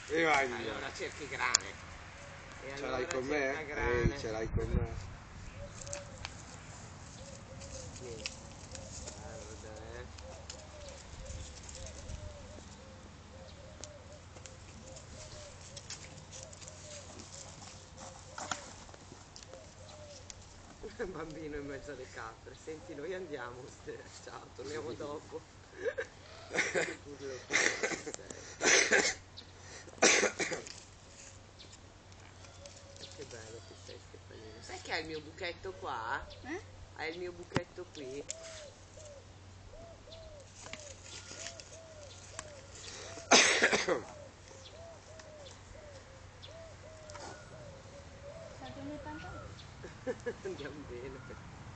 E vai. Allora cerchi grane. E Ce allora l'hai con cerca me? grane. Ce l'hai con me. Niente. Guarda, Un bambino in mezzo alle capre. Senti, noi andiamo, ciao, torniamo dopo. Che bello che sei, Stefanino. Sai che hai il mio buchetto qua? Hai il mio buchetto qui? Andiamo bene.